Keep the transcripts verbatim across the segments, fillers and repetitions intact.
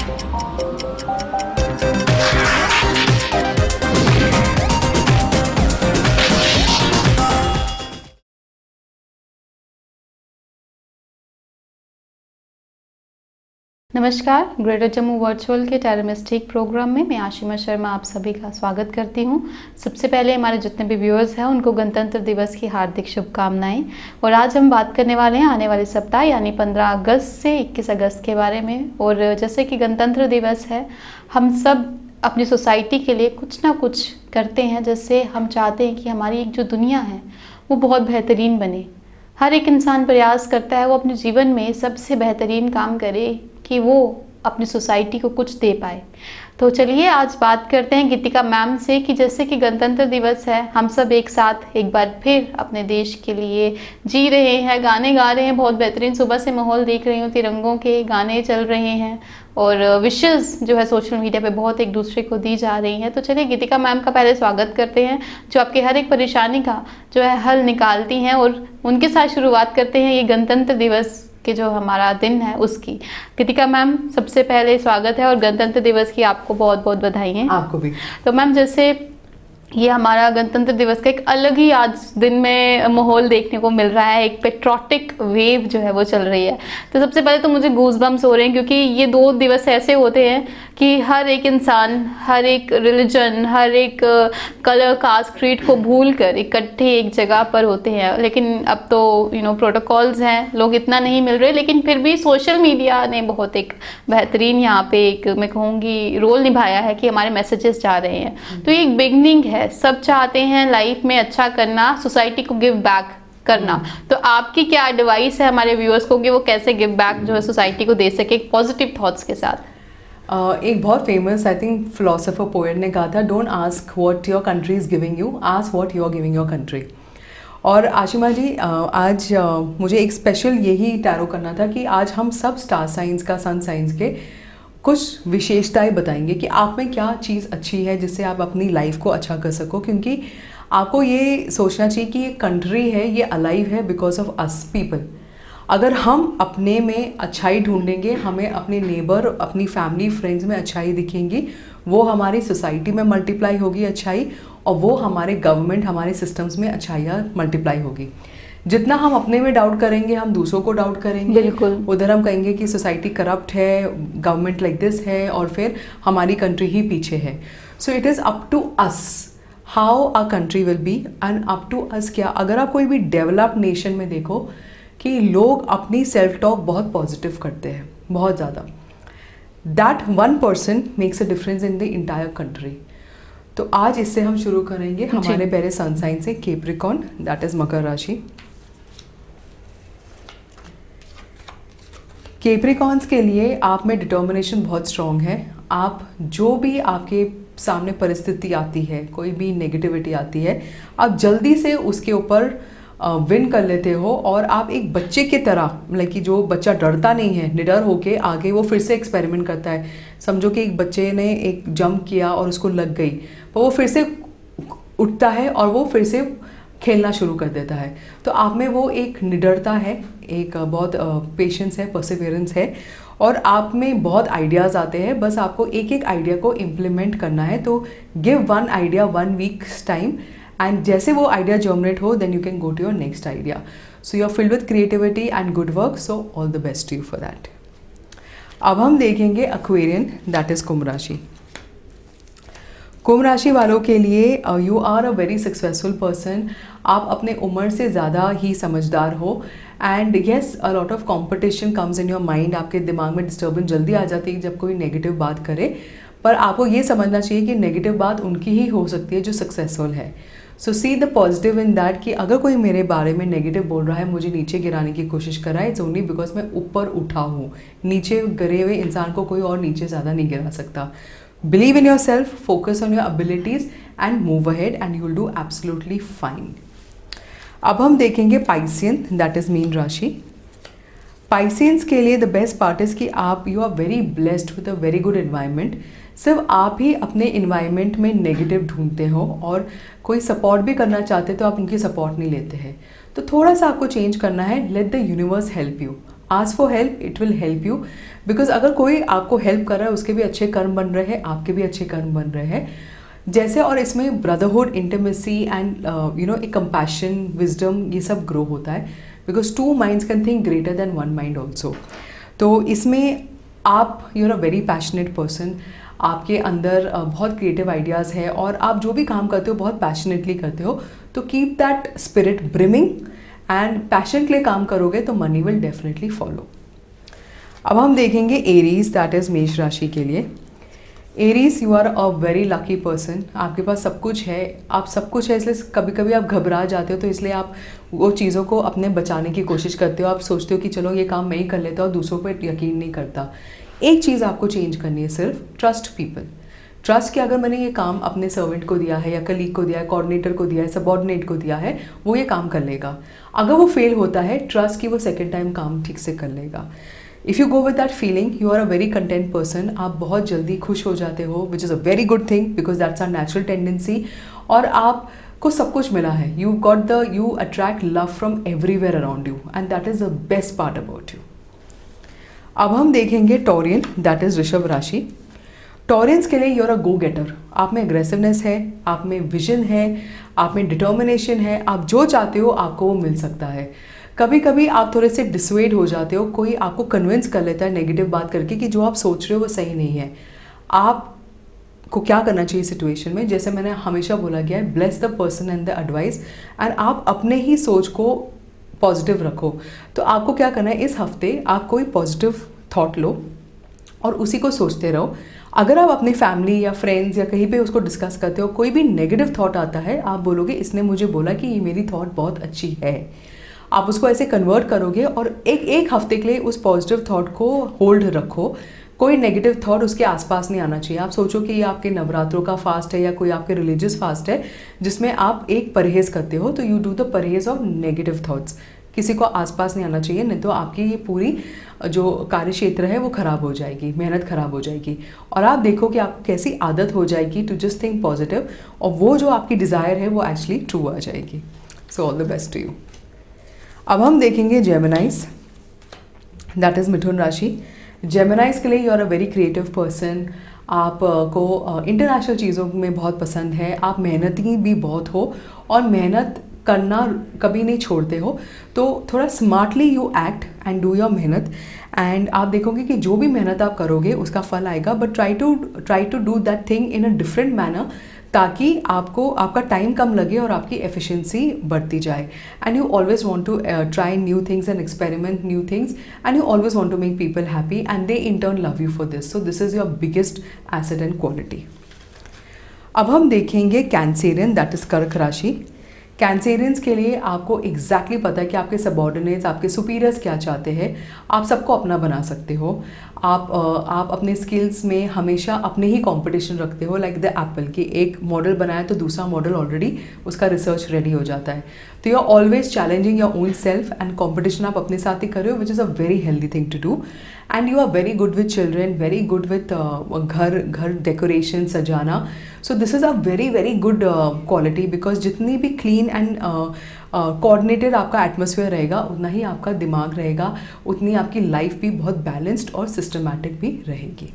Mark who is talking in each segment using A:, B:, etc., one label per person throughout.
A: नमस्कार, greater Jammu virtual के टेरामिस्टिक programme में मैं आशिमा शर्मा आप सभी का स्वागत करती हूं। सबसे पहले हमारे जितने भी व्यूअर्स हैं उनको गणतंत्र दिवस की हार्दिक शुभकामनाएं। और आज हम बात करने वाले हैं आने वाले सप्ताह यानी पंद्रह अगस्त से इक्कीस अगस्त के बारे में। और जैसे कि गणतंत्र दिवस है, हम सब अपनी सोसाइटी के लिए कुछ ना कुछ करते हैं, जिससे हम चाहते हैं कि हमारी एक जो दुनिया है वो बहुत बेहतरीन बने। हर एक इंसान प्रयास करता है वो अपने जीवन में सबसे बेहतरीन काम करे कि वो अपनी सोसाइटी को कुछ दे पाए। तो चलिए आज बात करते हैं गीतिका मैम से कि जैसे कि गणतंत्र दिवस है, हम सब एक साथ एक बार फिर अपने देश के लिए जी रहे हैं, गाने गा रहे हैं। बहुत बेहतरीन सुबह से माहौल देख रही हूँ, तिरंगों के गाने चल रहे हैं और विशेस जो है सोशल मीडिया पे बहुत एक दूसरे को दी जा रही हैं। तो चलिए गीतिका मैम का पहले स्वागत करते हैं, जो आपके हर एक परेशानी का जो है हल निकालती हैं। और उनके साथ शुरुआत करते हैं ये गणतंत्र दिवस कि जो हमारा दिन है उसकी। गीतिका मैम, सबसे पहले स्वागत है और गणतंत्र दिवस की आपको बहुत बहुत बधाई है।
B: आपको भी।
A: तो मैम, जैसे ये हमारा गणतंत्र दिवस का एक अलग ही आज दिन में माहौल देखने को मिल रहा है, एक पेट्रोटिक वेव जो है वो चल रही है। तो सबसे पहले तो मुझे गूज़बम्स हो रहे हैं, क्योंकि ये दो दिवस ऐसे होते हैं कि हर एक इंसान, हर एक रिलीजन, हर एक कलर, कास्ट, क्रीड को भूल कर इकट्ठे एक जगह पर होते हैं। लेकिन अब तो यू नो प्रोटोकॉल्स हैं, लोग इतना नहीं मिल रहे, लेकिन फिर भी सोशल मीडिया ने बहुत एक बेहतरीन यहाँ पे एक मैं कहूँगी रोल निभाया है कि हमारे मैसेजेस जा रहे हैं। तो ये एक बिगनिंग है, सब चाहते हैं लाइफ में अच्छा करना, सोसाइटी को गिव बैक करना। तो आपकी क्या एडवाइस है हमारे व्यूअर्स को कि वो कैसे गिव बैक जो है सोसाइटी को दे सके पॉजिटिव थॉट्स के साथ?
B: Uh, एक बहुत famous I think philosopher poet ने कहा था, don't ask what your country is giving you, ask what you are giving your country. और आशिमा जी, आज मुझे एक स्पेशल यही टैरो करना था कि आज हम सब स्टार साइंस का, सन साइंस के कुछ विशेषताएं बताएंगे कि आप में क्या चीज़ अच्छी है जिससे आप अपनी लाइफ को अच्छा कर सको। क्योंकि आपको ये सोचना चाहिए कि ये कंट्री है, ये अलाइव है बिकॉज ऑफ अस पीपल। अगर हम अपने में अच्छाई ढूंढेंगे, हमें अपने नेबर, अपनी फैमिली, फ्रेंड्स में अच्छाई दिखेंगी, वो हमारी सोसाइटी में मल्टीप्लाई होगी अच्छाई, और वो हमारे गवर्नमेंट, हमारे सिस्टम्स में अच्छाइयाँ मल्टीप्लाई होगी। जितना हम अपने में डाउट करेंगे, हम दूसरों को डाउट करेंगे।
A: बिल्कुल।
B: उधर हम कहेंगे कि सोसाइटी करप्ट है, गवर्नमेंट लाइक दिस है, और फिर हमारी कंट्री ही पीछे है। So it is up to us how our country will be end up to us क्या। अगर आप कोई भी डेवलप्ड नेशन में देखो कि लोग अपनी सेल्फ टॉक बहुत पॉजिटिव करते हैं, बहुत ज़्यादा। That one person makes a difference in the entire country. तो आज इससे हम शुरू करेंगे हमारे पहले सन साइन से, कैप्रिकॉर्न, दैट इज मकर राशि। कैप्रिकॉर्न्स के लिए आप में डिटर्मिनेशन बहुत स्ट्रांग है। आप जो भी आपके सामने परिस्थिति आती है, कोई भी नेगेटिविटी आती है, आप जल्दी से उसके ऊपर विन कर लेते हो। और आप एक बच्चे की तरह, मतलब कि जो बच्चा डरता नहीं है, निडर होके आगे वो फिर से एक्सपेरिमेंट करता है। समझो कि एक बच्चे ने एक जंप किया और उसको लग गई, तो वो फिर से उठता है और वो फिर से खेलना शुरू कर देता है। तो आप में वो एक निडरता है, एक बहुत पेशेंस है, परसिवियरेंस है, और आप में बहुत आइडियाज़ आते हैं। बस आपको एक एक आइडिया को इम्प्लीमेंट करना है। तो give one idea one weeks time, and जैसे वो आइडिया जर्मिनेट हो, then you can go to your next idea. So you are filled with creativity and good work, so all the best to you for that. अब हम देखेंगे Aquarian, that is कुंभ राशि। कुंभ राशि वालों के लिए you are a very successful person. आप अपने उम्र से ज़्यादा ही समझदार हो, and yes a lot of competition comes in your mind. आपके दिमाग में डिस्टर्बेंस जल्दी आ जाती है जब कोई नेगेटिव बात करे, पर आपको ये समझना चाहिए कि नेगेटिव बात उनकी ही हो सकती है जो सक्सेसफुल है। So see the positive in that कि अगर कोई मेरे बारे में नेगेटिव बोल रहा है, मुझे नीचे गिराने की कोशिश कर रहा है, इट्स ओनली बिकॉज मैं ऊपर उठा हूँ। नीचे गिरे हुए इंसान को कोई और नीचे ज़्यादा नहीं गिरा सकता। Believe in your self, focus on your abilities and move ahead and you will do absolutely fine. अब हम देखेंगे पाइसियन, दैट इज मीन राशि। पाइसियंस के लिए द बेस्ट पार्ट इज कि आप you are very blessed with a very good environment. सिर्फ आप ही अपने इन्वायरमेंट में नेगेटिव ढूंढते हो, और कोई सपोर्ट भी करना चाहते तो आप उनकी सपोर्ट नहीं लेते हैं। तो थोड़ा सा आपको चेंज करना है। Let the universe help you, ask for help, it will help you. Because अगर कोई आपको हेल्प कर रहा है उसके भी अच्छे कर्म बन रहे हैं, आपके भी अच्छे कर्म बन रहे हैं जैसे। और इसमें brotherhood, intimacy and you know एक कंपैशन, विजडम, ये सब ग्रो होता है because two minds can think greater than one mind also. तो इसमें आप you are a very passionate person, आपके अंदर बहुत क्रिएटिव आइडियाज़ है और आप जो भी काम करते हो बहुत पैशनेटली करते हो। तो keep that spirit brimming and passion के लिए काम करोगे तो मनी विल डेफिनेटली फॉलो। अब हम देखेंगे एरीज, दैट इज़ मेष राशि के लिए। Aries, you are a very lucky person, आपके पास सब कुछ है, आप सब कुछ है, इसलिए कभी कभी आप घबरा जाते हो, तो इसलिए आप वो चीज़ों को अपने बचाने की कोशिश करते हो। आप सोचते हो कि चलो ये काम मैं ही कर लेता हूँ, दूसरों पर यकीन नहीं करता। एक चीज़ आपको चेंज करनी है, सिर्फ ट्रस्ट पीपल। ट्रस्ट कि अगर मैंने ये काम अपने सर्वेंट को दिया है या कलीग को दिया है, कोऑर्डिनेटर को दिया है, सबऑर्डिनेट को दिया है, वो ये काम कर लेगा। अगर वो फेल होता है, ट्रस्ट कि वो सेकेंड टाइम काम ठीक से कर लेगा। If you go with that feeling, you are a very content person, आप बहुत जल्दी खुश हो जाते हो, which is a very good thing because that's are natural tendency. और आपको सब कुछ मिला है, you got the, you attract love from everywhere around you and that is the best part about you. अब हम देखेंगे टॉरियन, दैट इज़ ऋषभ राशि। टॉरियंस के लिए यू आर अ गो गेटर, आप में एग्रेसिवनेस है, आप में विजन है, आप में डिटर्मिनेशन है, आप जो चाहते हो आपको वो मिल सकता है। कभी कभी आप थोड़े से डिसवेड हो जाते हो, कोई आपको कन्विंस कर लेता है नेगेटिव बात करके कि जो आप सोच रहे हो वो सही नहीं है। आपको क्या करना चाहिए सिचुएशन में, जैसे मैंने हमेशा बोला गया है, bless the person and the advice, and आप अपने ही सोच को पॉजिटिव रखो। तो आपको क्या करना है, इस हफ्ते आप कोई पॉजिटिव थॉट लो और उसी को सोचते रहो। अगर आप अपनी फैमिली या फ्रेंड्स या कहीं पे उसको डिस्कस करते हो, कोई भी नेगेटिव थॉट आता है, आप बोलोगे इसने मुझे बोला कि ये मेरी थॉट बहुत अच्छी है। आप उसको ऐसे कन्वर्ट करोगे और एक एक हफ्ते के लिए उस पॉजिटिव थॉट को होल्ड रखो। कोई नेगेटिव थॉट उसके आसपास नहीं आना चाहिए। आप सोचो कि ये आपके नवरात्रों का फास्ट है या कोई आपके रिलीजियस फास्ट है जिसमें आप एक परहेज़ करते हो, तो यू डू द परहेज़ ऑफ नेगेटिव थॉट्स। किसी को आसपास नहीं आना चाहिए, नहीं तो आपकी ये पूरी जो कार्य क्षेत्र है वो ख़राब हो जाएगी, मेहनत ख़राब हो जाएगी। और आप देखो कि आपको कैसी आदत हो जाएगी टू जस्ट थिंक पॉजिटिव, और वो जो आपकी डिज़ायर है वो एक्चुअली ट्रू आ जाएगी। So all the best to you. अब हम देखेंगे जेमिनाइज, दैट इज़ मिथुन राशि। जेमिनाइज के लिए you are a very creative person, आपको इंटरनेशनल चीज़ों में बहुत पसंद है, आप मेहनती भी बहुत हो और मेहनत करना कभी नहीं छोड़ते हो। तो थोड़ा smartly you act and do your मेहनत, एंड आप देखोगे कि जो भी मेहनत आप करोगे उसका फल आएगा। But try to try to do that thing in a different manner, ताकि आपको आपका टाइम कम लगे और आपकी एफिशिएंसी बढ़ती जाए। And you always want to try new things and experiment new things, and you always want to make people happy and they in turn love you for this. So this is your biggest asset and quality. अब हम देखेंगे Cancerian, that is कर्क राशि। Cancerians के लिए आपको exactly exactly पता है कि आपके सबॉर्डिनेट्स, आपके सुपीरियर्स क्या चाहते हैं। आप सबको अपना बना सकते हो। आप आप अपने स्किल्स में हमेशा अपने ही कंपटीशन रखते हो, लाइक द एप्पल कि एक मॉडल बनाया तो दूसरा मॉडल ऑलरेडी उसका रिसर्च रेडी हो जाता है। तो you are always challenging your own self, and competition आप अपने साथ ही कर रहे हो, which is a very healthy thing to do. And you are very good with children, very good with घर घर डेकोरेशन सजाना। So this is a very very good quality, because जितनी भी क्लीन एंड कोऑर्डिनेटेड आपका atmosphere रहेगा, उतना ही आपका दिमाग रहेगा, उतनी आपकी लाइफ भी बहुत बैलेंस्ड और सिस्टमैटिक भी रहेगी।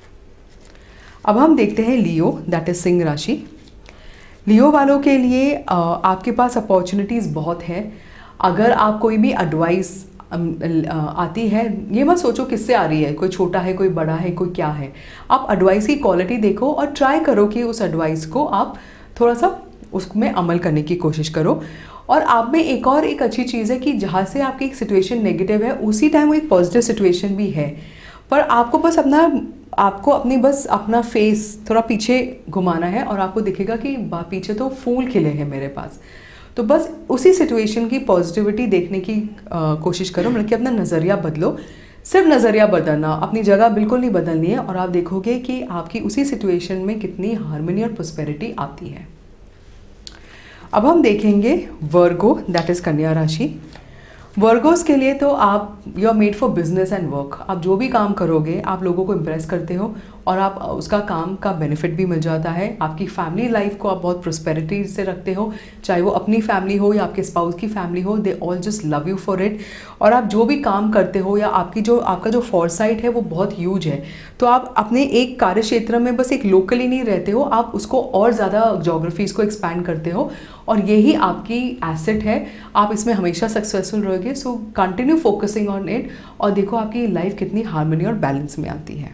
B: अब हम देखते हैं लियो, दैट इज सिंह राशि। लियो वालों के लिए uh, आपके पास अपॉर्चुनिटीज़ बहुत है। अगर आप कोई भी एडवाइस आती है, ये मत सोचो किससे आ रही है, कोई छोटा है, कोई बड़ा है, कोई क्या है। आप एडवाइस की क्वालिटी देखो और ट्राई करो कि उस एडवाइस को आप थोड़ा सा उसमें अमल करने की कोशिश करो। और आप में एक और एक अच्छी चीज़ है कि जहाँ से आपकी एक सिचुएशन नेगेटिव है, उसी टाइम वो एक पॉजिटिव सिचुएशन भी है। पर आपको बस अपना आपको अपनी बस अपना फेस थोड़ा पीछे घुमाना है और आपको दिखेगा कि पीछे तो फूल खिले हैं मेरे पास। तो बस उसी सिचुएशन की पॉजिटिविटी देखने की आ, कोशिश करो, मतलब कि अपना नज़रिया बदलो। सिर्फ नज़रिया बदलना, अपनी जगह बिल्कुल नहीं बदलनी है, और आप देखोगे कि आपकी उसी सिचुएशन में कितनी हार्मनी और प्रॉस्पेरिटी आती है। अब हम देखेंगे वर्गो, दैट इज़ कन्या राशि। वर्गोस के लिए तो आप you are made for business and work. आप जो भी काम करोगे आप लोगों को इम्प्रेस करते हो और आप उसका काम का बेनिफिट भी मिल जाता है। आपकी फैमिली लाइफ को आप बहुत प्रोस्पेरिटी से रखते हो, चाहे वो अपनी फैमिली हो या आपके स्पाउस की फैमिली हो, they all just love you for it. और आप जो भी काम करते हो या आपकी जो आपका जो फॉरसाइट है वो बहुत ह्यूज है। तो आप अपने एक कार्य क्षेत्र में बस एक लोकली नहीं रहते हो, आप उसको और ज़्यादा जोग्राफीज़ को एक्सपैंड करते हो और यही आपकी एसेट है। आप इसमें हमेशा सक्सेसफुल रहोगे। So continue focusing on it और देखो आपकी लाइफ कितनी हार्मनी और बैलेंस में आती है।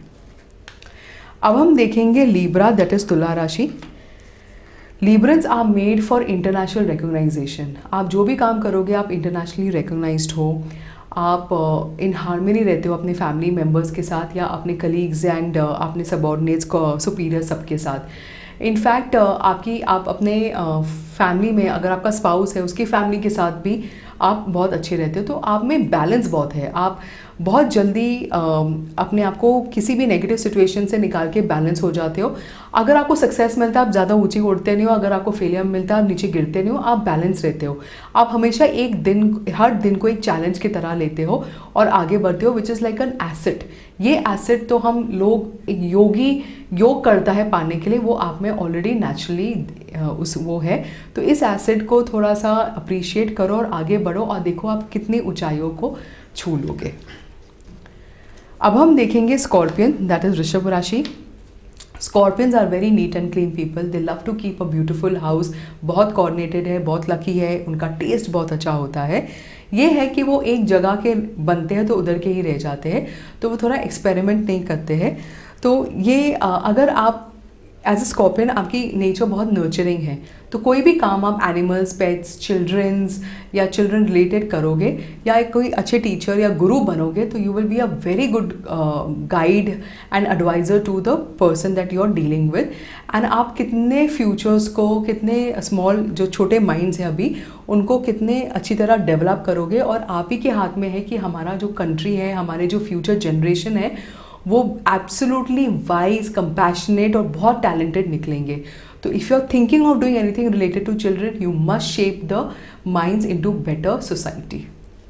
B: अब हम देखेंगे लीब्रा, दैट इज तुला राशि। Librans are made for international recognition. आप जो भी काम करोगे आप इंटरनेशनली रिकॉग्नाइज्ड हो, आप इन uh, हार्मनी रहते हो अपने फैमिली मेम्बर्स के साथ या अपने कलीग्स एंड uh, अपने सबॉर्डिनेट्स को सुपीरियर सबके साथ। इनफैक्ट uh, आपकी आप अपने फैमिली uh, में अगर आपका स्पाउस है उसकी फैमिली के साथ भी आप बहुत अच्छे रहते हो। तो आप में बैलेंस बहुत है। आप बहुत जल्दी आ, अपने आप को किसी भी नेगेटिव सिचुएशन से निकाल के बैलेंस हो जाते हो। अगर आपको सक्सेस मिलता है आप ज़्यादा ऊंची उड़ते नहीं हो, अगर आपको फेलियर मिलता है आप नीचे गिरते नहीं हो, आप बैलेंस रहते हो। आप हमेशा एक दिन, हर दिन को एक चैलेंज की तरह लेते हो और आगे बढ़ते हो, which is like an asset. ये एसेट तो हम लोग, एक योगी योग करता है पाने के लिए, वो आप में ऑलरेडी नेचुरली उस वो है। तो इस एसेट को थोड़ा सा अप्रिशिएट करो और आगे बढ़ो और देखो आप कितनी ऊंचाइयों को छू लोगे। अब हम देखेंगे स्कॉर्पियन, दैट इज वृषभ राशि। Scorpions are very neat and clean people, they love to keep a beautiful house. बहुत कोऑर्डिनेटेड है, बहुत लकी है, उनका टेस्ट बहुत अच्छा होता है। ये है कि वो एक जगह के बनते हैं तो उधर के ही रह जाते हैं, तो वो थोड़ा एक्सपेरिमेंट नहीं करते हैं। तो ये अगर आप एज ए स्कॉर्पियन, आपकी नेचर बहुत नर्चरिंग है, तो कोई भी काम आप एनिमल्स, पेट्स, चिल्ड्रंस या चिल्ड्रन रिलेटेड करोगे या एक कोई अच्छे टीचर या गुरु बनोगे तो you will be a very good guide and advisor to the person that you are dealing with. And आप कितने फ्यूचर्स को, कितने स्मॉल जो छोटे माइंड्स हैं अभी, उनको कितने अच्छी तरह डेवलप करोगे। और आप ही के हाथ में है कि हमारा जो कंट्री है, हमारे जो फ्यूचर जनरेशन है, वो एब्सोल्युटली वाइज, कंपैशनेट और बहुत टैलेंटेड निकलेंगे। तो if you are thinking of doing anything related to children, you must shape the minds into better society.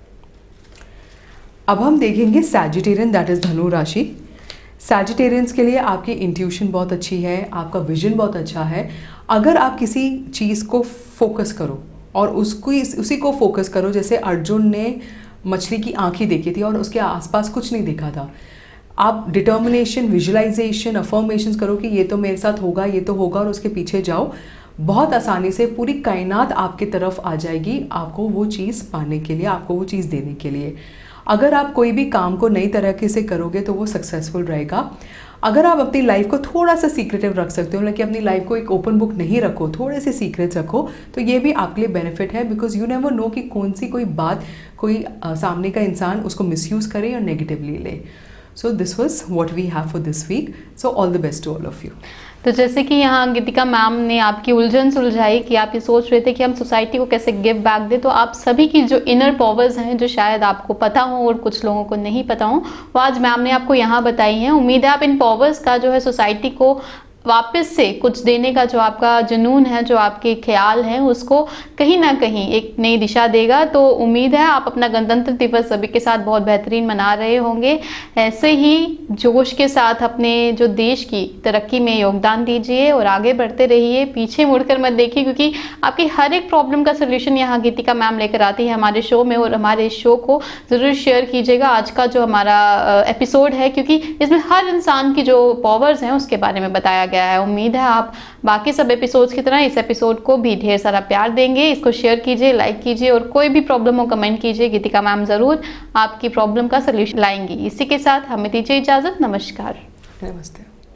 B: अब हम देखेंगे सैजिटेरियन, दैट इज धनु राशि। सैजिटेरियंस के लिए आपकी इंट्यूशन बहुत अच्छी है, आपका विजन बहुत अच्छा है। अगर आप किसी चीज़ को फोकस करो और उसको उसी को फोकस करो, जैसे अर्जुन ने मछली की आँख ही देखी थी और उसके आसपास कुछ नहीं दिखा था। आप डिटर्मिनेशन, विजुअलाइजेशन, अफर्मेशंस करो कि ये तो मेरे साथ होगा, ये तो होगा, और उसके पीछे जाओ। बहुत आसानी से पूरी कायनात आपकी तरफ आ जाएगी आपको वो चीज़ पाने के लिए, आपको वो चीज़ देने के लिए। अगर आप कोई भी काम को नई तरीके से करोगे तो वो सक्सेसफुल रहेगा। अगर आप अपनी लाइफ को थोड़ा सा सीक्रेटिव रख सकते हो, लेकिन अपनी लाइफ को एक ओपन बुक नहीं रखो, थोड़े से सीक्रेट्स रखो, तो ये भी आपके लिए बेनिफिट है। बिकॉज यू नेवर नो कि कौन सी कोई बात कोई आ, सामने का इंसान उसको मिसयूज़ करे और नेगेटिवली ले। So this was what we have for this week. So all the best to all of you.
A: तो जैसे कि यहाँ गीतिका मैम ने आपकी उलझन सुलझाई कि आप ये सोच रहे थे कि हम सोसाइटी को कैसे गिव बैक दें, तो आप सभी की जो इनर पावर्स हैं, जो शायद आपको पता हो और कुछ लोगों को नहीं पता हो, वो आज मैम ने आपको यहाँ बताई हैं। उम्मीद है आप इन पावर्स का जो है सोसाइटी को वापस से कुछ देने का जो आपका जुनून है, जो आपके ख्याल हैं, उसको कहीं ना कहीं एक नई दिशा देगा। तो उम्मीद है आप अपना गणतंत्र दिवस सभी के साथ बहुत बेहतरीन मना रहे होंगे। ऐसे ही जोश के साथ अपने जो देश की तरक्की में योगदान दीजिए और आगे बढ़ते रहिए, पीछे मुड़कर मत देखिए, क्योंकि आपकी हर एक प्रॉब्लम का सोल्यूशन यहाँ गीतिका मैम लेकर आती है हमारे शो में। और हमारे इस शो को ज़रूर शेयर कीजिएगा आज का जो हमारा एपिसोड है, क्योंकि इसमें हर इंसान की जो पावर्स हैं उसके बारे में बताया गया है। उम्मीद है आप बाकी सब एपिसोड्स की तरह इस एपिसोड को भी ढेर सारा प्यार देंगे। इसको शेयर कीजिए, लाइक कीजिए और कोई भी प्रॉब्लम हो कमेंट कीजिए। गीतिका मैम जरूर आपकी प्रॉब्लम का सलूशन लाएंगी। इसी के साथ हमें दीजिए इजाजत। नमस्कार।
B: नमस्ते।